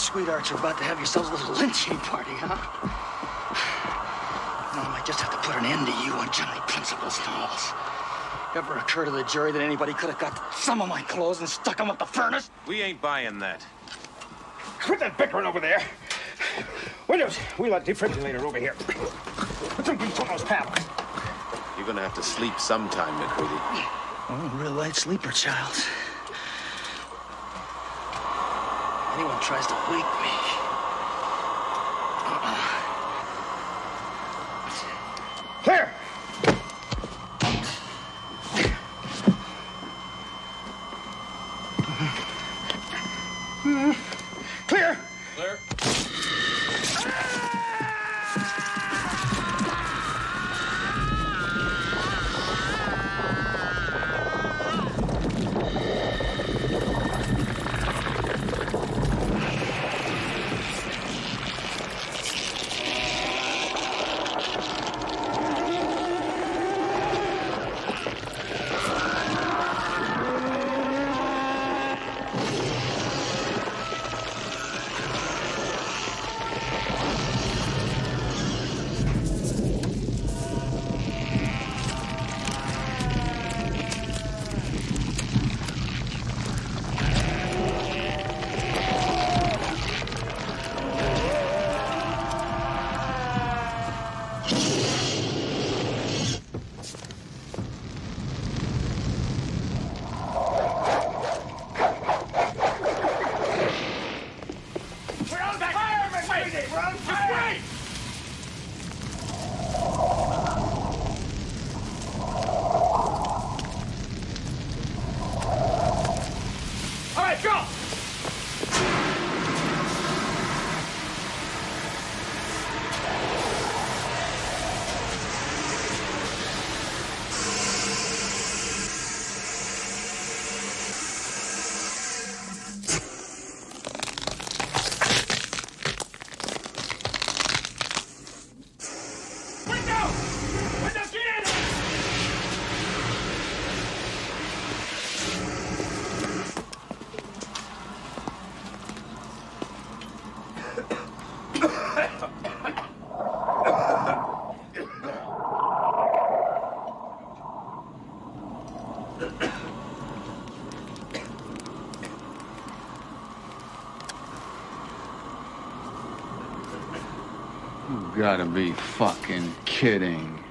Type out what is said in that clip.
sweethearts are about to have yourselves a little lynching party, huh? No, I might just have to put an end to you on general principles, Knowles. Ever occur to the jury that anybody could have got some of my clothes and stuck them up the furnace? We ain't buying that. Quit that bickering over there. Windows, wheel that defibrillator over here. Put some grease on those paddles. You're gonna have to sleep sometime, MacReady. Oh, a real light sleeper, child. Anyone tries to wake me. Clear! Clear! Clear. You gotta be fucking kidding.